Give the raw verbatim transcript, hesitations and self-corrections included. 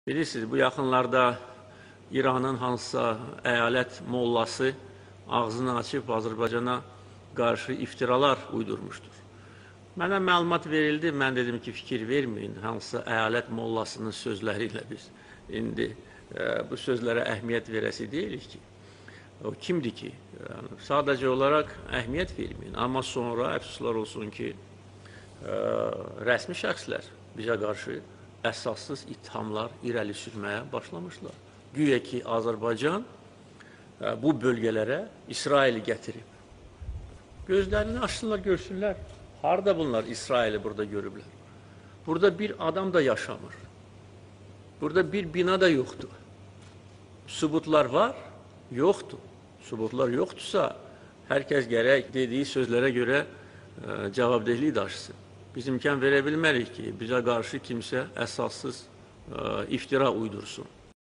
Bilirsiniz, bu yaxınlarda İranın hansısa əyalət mollası ağzını açıb Azərbaycana qarşı iftiralar uydurmuşdur. Mənə məlumat verildi, mən dedim ki, fikir verməyin, hansısa əyalət mollasının sözləri ilə biz indi e, bu sözlərə əhmiyyət verəsi deyilik ki, o kimdir ki? Yəni, sadəcə olaraq əhmiyyət verməyin, amma sonra əfsuslar olsun ki, e, rəsmi şəxslər bizə qarşı əsassız ithamlar irəli sürməyə başlamışlar. Güya ki, Azərbaycan e, bu bölgələrə İsraili gətirib. Gözlərini açsınlar, görsünlər. Harada bunlar İsraili burada görüblər? Burada bir adam da yaşamır. Burada bir bina da yoxdur. Sübutlar var, yoxdur. Sübutlar yoxdursa, hər kəs gərək dediyi sözlərə görə e, cavabdehliyi daşısın. Biz imkan verə bilmərik ki, bizə qarşı kimsə əsassız e, iftira uydursun.